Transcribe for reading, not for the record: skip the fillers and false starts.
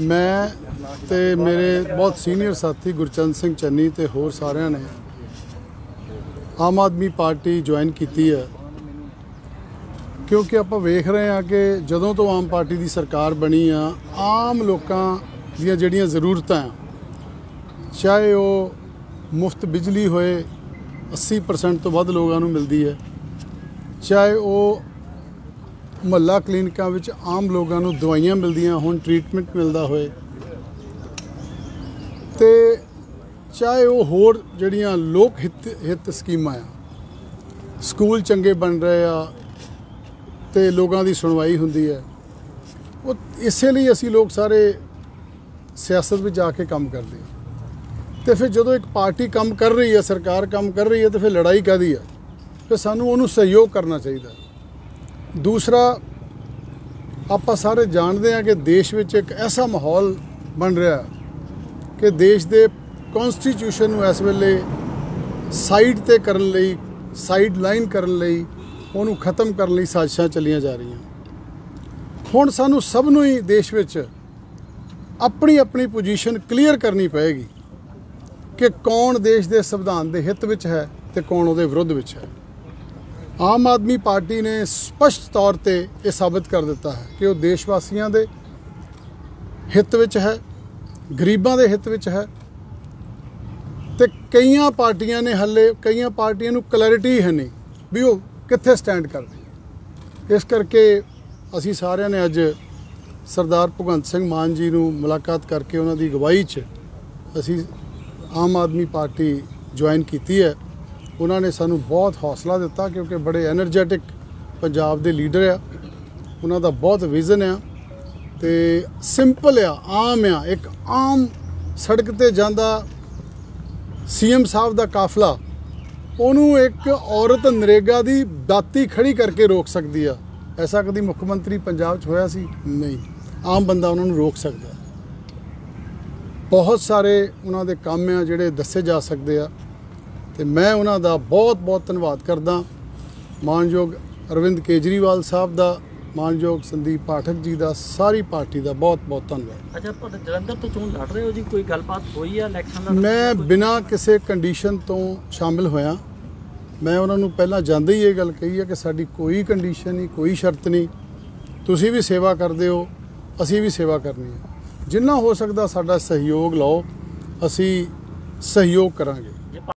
मैं ते मेरे बहुत सीनियर साथी गुरचंद सिंह चन्नी ते होर सारिਆਂ ने आम आदमी पार्टी ज्वाइन की है क्योंकि आप वेख रहे हैं कि जदों तो आम पार्टी की सरकार बनी आ आम लोगों दी जिहड़ियां ज़रूरतां चाहे वो मुफ्त बिजली होए 80% तो वध लोगों को मिलती है, चाहे वो मुहल्ला क्लीनिकां विच आम लोगों को दवाइयां मिलदियां हुण ट्रीटमेंट मिलता होए, ते चाहे वो होर जिहड़ियां लोक हित स्कीमां आ, स्कूल चंगे बन रहे आ ते लोगों की सुनवाई हुंदी है। वो इसलिए असी लोग सारे सियासत में जाके काम करते हैं। तो फिर जो एक पार्टी काम कर रही है, सरकार काम कर रही है, तो फिर लड़ाई काहदी है? फिर सानू उन्होंने सहयोग करना चाहिए। दूसरा, आप सारे जानते हैं कि देश में एक ऐसा माहौल बन रहा है कि देश के कॉन्स्टिट्यूशन नूं इस वेले साइड ते करन लई, साइड लाइन करन लई, उन्होंने खत्म करने लई साजिशां चलियां जा रही हैं। हुण सानू सब नूं ही देश विच अपनी अपनी पोजीशन क्लीयर करनी पएगी कि कौन देश के संविधान के हित विच है तो कौन उहदे विरुद्ध विच है। आम आदमी पार्टी ने स्पष्ट तौर पर यह साबित कर दिता है कि वह देशवासियों के हित विच है, गरीबों के हित विच है। तो कई पार्टियां ने हले कई पार्टियां नूं क्लैरिटी है नहीं भी वो कित्थे स्टैंड करदी। इस करके असी सारिਆਂ ने अज सरदार भगवंत सिंह मान जी नूं मुलाकात करके उन्हां दी अगवाई च असी आम आदमी पार्टी ज्वाइन की है। उन्होंने सानू बहुत हौसला दिता क्योंकि बड़े एनर्जैटिक पंजाब के लीडर आ, उन्हों का बहुत विजन आ, ते सिंपल आ, आम आ, एक आम सड़क ते जांदा सीएम साहब का काफला उन्होंने एक औरत नरेगा की दाती खड़ी करके रोक सकती है। ऐसा कभी मुख्यमंत्री पंजाब च होया सी? नहीं। आम बंदा उन्होंने रोक सकता है। बहुत सारे उन्होंने काम आ जिहड़े दसे जा सकते हैं, तो मैं उन्हों का बहुत बहुत धन्यवाद करदा। मानयोग अरविंद केजरीवाल साहब का, मानयोग संदीप पाठक जी का, सारी पार्टी का बहुत बहुत धन्यवाद। अच्छा, तुहाडे जलंधर तो चोण लड़ रहे हो जी, कोई गलबात हुई है इलैक्शन दा? मैं बिना किसी कंडीशन तो शामिल होया। मैं उन्होंने पहला जांदे ही ये गल कही है कि साडी कोई कंडीशन नहीं, कोई शर्त नहीं, तुसी भी सेवा करते हो, असी भी सेवा करनी है। जिन्ना हो सकता साडा सहयोग लाओ, असी सहयोग करांगे।